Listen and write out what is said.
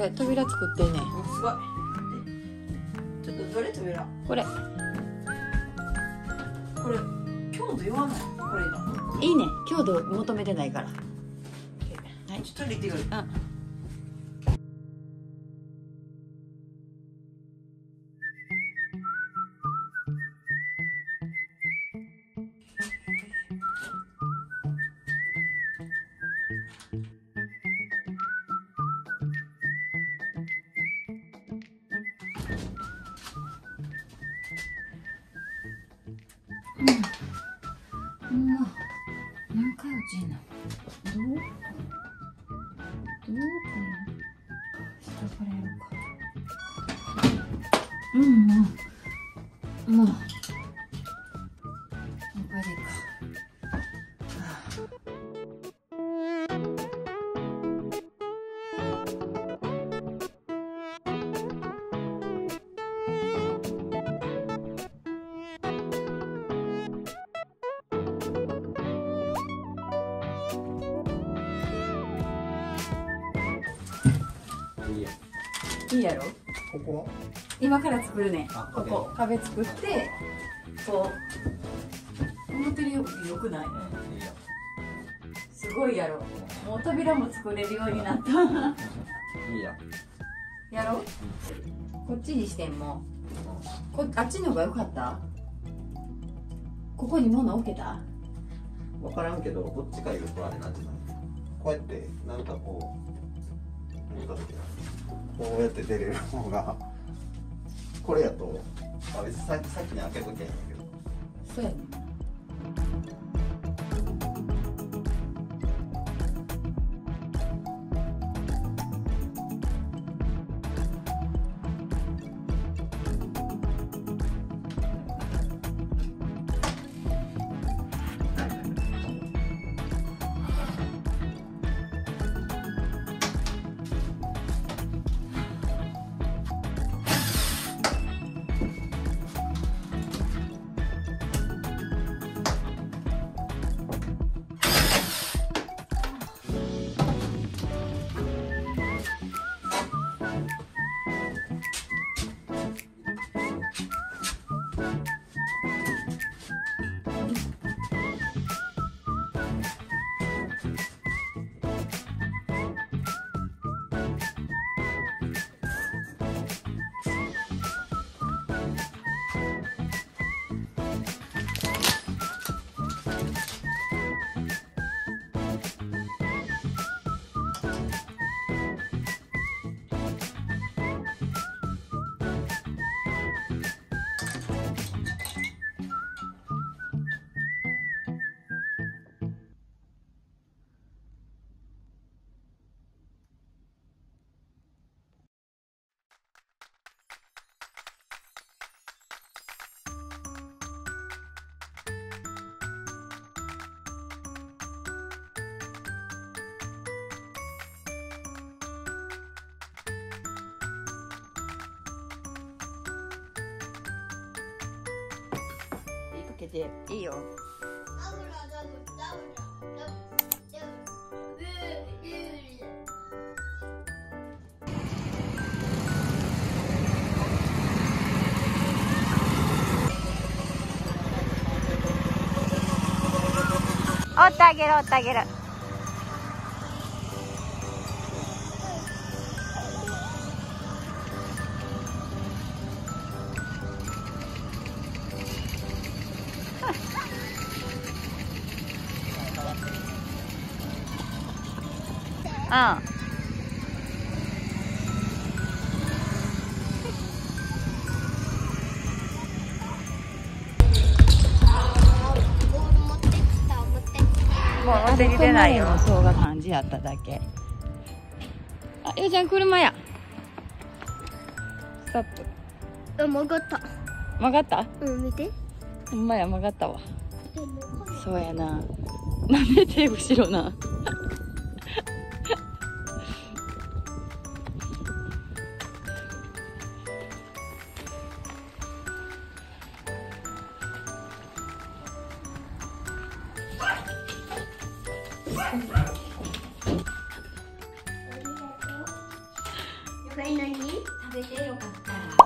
れ扉作ってんねん。 すごい。ちょっとどれ扉？ これこれ強度言わない？これが。 いいね。強度求めてないから。はい。 ちょっとトイレ行ってくる。 うん。何回落ちんの？どうかな？下からやろうか。もうこれでいいか。いいやろ？ ここ今から作るね。 あここ壁作ってこう思ってるよりよくない？ いいよ。 すごいやろ。もう扉も作れるようになった。 いいよ。 やろ？こっちにしてもあっちの方が良かった？ここに物置けた？ 分からんけど、どっちかいうとあれなんじゃない？こうやってなんかこうなんだっけな、こうやって出れる方がこれやとあれ先に開けとけへんけど。 そうやね。かけていいよ。折ってあげる折ってあげる。うん。もう持ってきてないよ。そうが感じやっただけ。あ、ゆうちゃん車や。ストップ。 あ、曲がった。 曲がった？ うん、見て。 ほんまや、曲がったわ。そうやな。なんで手後ろな。 食べてよかったら。